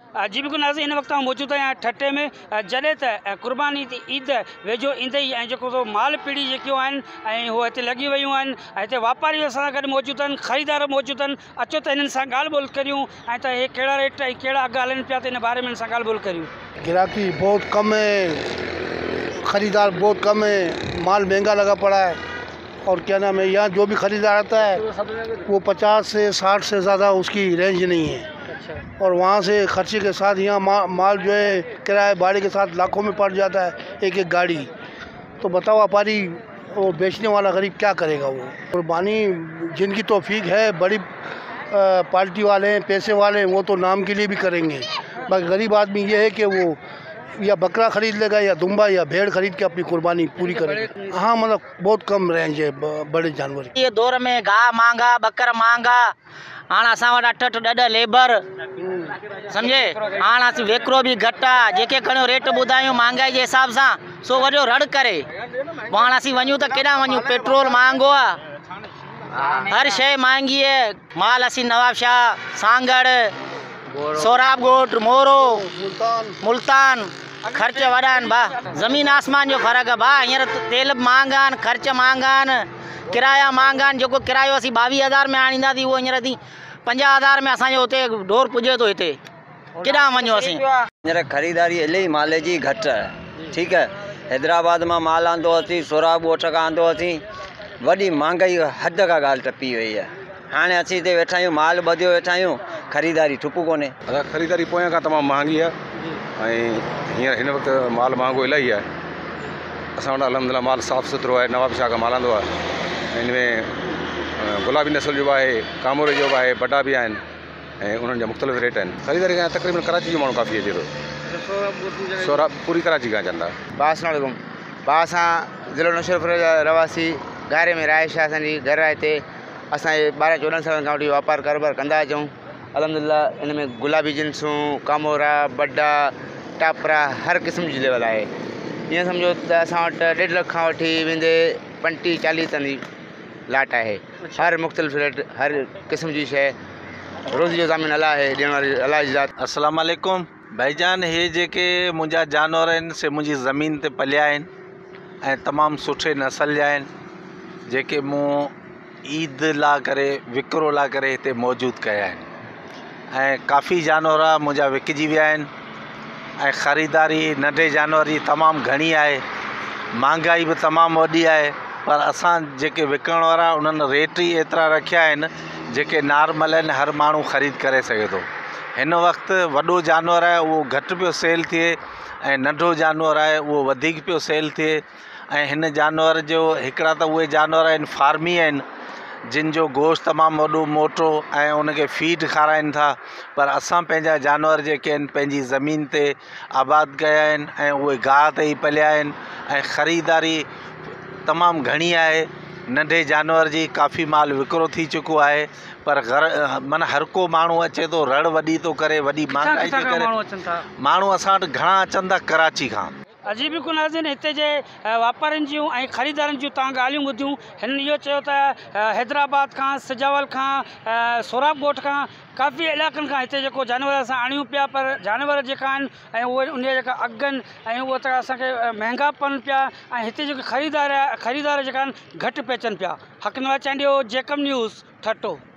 जी बिल्कुल नाज़रीन, इन वक्त मौजूद आहियां ठट्टे में जॾहिं त कुर्बानी ईद वेझो ईंदे ई जेको माल पीढ़ी जेकियूं आहिनि ऐं उहे हिते लॻी वियूं आहिनि। हिते वापारी असां सां गॾु मौजूद आहिनि, ख़रीदार मौजूद आहिनि। अचो त इन्हनि सां ॻाल्हि ॿोल करियूं ऐं त इहे कहिड़ा रेट ऐं कहिड़ा अघ हलनि पिया, त इन बारे में इन्हनि सां ॻाल्हि ॿोल करियूं। गिराकी बहुत कम है, ख़रीदार बहुत कम है, माल महंगा लगा पड़ा है। और क्या नाम है, यहाँ जो भी ख़रीदार आता है वो 50 से 60 से ज़्यादा उसकी रेंज नहीं है। और वहाँ से खर्चे के साथ यहाँ माल जो है किराए भाड़े के साथ लाखों में पड़ जाता है एक एक गाड़ी। तो बताओ व्यापारी वो बेचने वाला गरीब क्या करेगा। वो कुर्बानी जिनकी तौफीक है, बड़ी पार्टी वाले हैं, पैसे वाले हैं, वो तो नाम के लिए भी करेंगे। बाकी गरीब आदमी ये है कि वो या बकरा ख़रीद लेगा या दुम्बा या भेड़ खरीद के अपनी कुर्बानी पूरी करेगा। हाँ, मतलब बहुत कम रेंज है बड़े जानवर। ये दौर में गाह महंगा, बकर महंगा, हाँ असां वटि 8-8 लेबर सम्झे। हाँ असीं वेकिरो भी घटि आहे, जेके खणियो रेट ॿुधायूं महांगाई जे हिसाब सां सो वॾो रड़ करे। हाणे असीं वञूं त केॾां वञूं, पेट्रोल महांगो आहे, हर शइ महांगी है। माल असीं नवाबशाह, सांगड़, सोराबगोट, मोरो, मुल्तान खर्च वॾा आहिनि भाउ, ज़मीन आसमान जो फ़र्क़ु आहे भाउ। हींअर तेल महांगा आहिनि, ख़र्च महांगा आहिनि, किराया महांगा आहिनि। जेको किरायो असीं 22,000 में आणींदासीं उहो हींअर असीं 50,000 में असांजो हुते डोर पुॼे थो। हिते केॾां वञूं असीं। हींअर ख़रीदारी इलाही माल जी घटि आहे, ठीकु आहे। हैदराबाद मां माल आंदो असीं, सोराब ॻोठ खां आंदो असीं, वॾी महांगाई हद खां ॻाल्हि टपी वई आहे। हाणे असीं हिते वेठा आहियूं, माल ॿधियो वेठा आहियूं, ख़रीदारी ठुप कोन्हे। ख़रीदारी पोयां खां तमामु महांगी आहे ऐं हींअर हिन वक़्तु माल महांगो इलाही आहे। असां वटि अलहमदिल्ला माल साफ़ु सुथिरो आहे, नवाबशाह खां माल आंदो आहे। हिन में गुलाबी नस्ल जो बि आहे, कामोरे जो बि आहे, बड़ा बि आहिनि ऐं उन्हनि जा मुख़्तलिफ़ रेट आहिनि। ख़रीदारी खां तक़रीबन कराची जो माण्हू काफ़ी अचे थो, सोराब पूरी कराची खां अचनि था। अस्सलामुअलैकुम, असां ज़िलो नौशहरपुर जा रवासी, गारे में रहाइश आहे, असांजी घर आहे हिते। असां 12-14 सालनि खां वठी वापारु कारोबार कंदा अचूं। अलहमदिल्ला इन में गुलाबी जिन्सूं, कामोरा, बड्डा, टापरा हर क़िस्म जी लेवल आहे। ईअं सम्झो त असां वटि 1.5 लख खां वठी वेंदे 35-40 ताईं लाट आहे। हर मुख़्तलिफ़ रेट, हर क़िस्म जी शइ, रोज़ी जो ज़ामिन अलाह आहे, ॾियण वारी अलाह जी ज़ात। अस्सलाम वालेकुम भाईजान, हे जेके मुंहिंजा जानवर आहिनि से मुंहिंजी ज़मीन ते पलिया आहिनि ऐं तमामु सुठे नस्ल जा आहिनि, जेके मूं ईद लाइ करे, विकिरो लाइ करे हिते मौजूदु कया आहिनि। ऐं काफ़ी जानवर मुंहिंजा विकिजी विया आहिनि ऐं ख़रीदारी नंढे जानवर जी तमामु घणी आहे, महांगाई बि तमामु वॾी आहे। पर असां जेके विकिणण वारा उन्हनि रेट ई एतिरा रखिया आहिनि जेके नॉर्मल आहिनि, हर माण्हू ख़रीद करे सघे थो। हिन वक़्तु वॾो जानवर आहे उहो घटि पियो सेल थिए ऐं नंढो जानवर आहे उहो वधीक पियो सेल थिए। ऐं हिन जानवर जो हिकिड़ा त उहे जानवर आहिनि फार्मी आहिनि, जिन जो गोश्त तमामु वॾो मोटो ऐं उनखे फीड खाराइनि था। पर असां पंहिंजा जानवर जेके आहिनि पंहिंजी ज़मीन ते आबाद कया आहिनि ऐं उहे गाह ते ई पलिया आहिनि ऐं ख़रीदारी तमामु घणी आहे। नंढे जानवर जी काफ़ी माल विकिरो थी चुको आहे, पर माना हर को माण्हू अचे थो, रड़ वॾी थो करे, वॾी महांगाई जे करे माण्हू असां वटि घणा अचनि था कराची खां। जी बिल्कुलु नाज़रीन, हिते जे वापारियुनि जूं ऐं ख़रीदारनि जूं तव्हां ॻाल्हियूं ॿुधियूं। हिन इहो चयो त हैदराबाद खां, सजावल खां, सोराब ॻोठ खां, काफ़ी इलाइक़नि खां हिते जेको जानवर असां आणियूं पिया, पर जानवर जेका आहिनि ऐं उहे उन जेका अघ आहिनि ऐं उहे त असांखे महांगा पवनि पिया ऐं हिते जेके ख़रीदार जेका आहिनि घटि पिया अचनि पिया। हक़ नवाज़ चांडियो, जेकम न्यूज़, ठट्टो।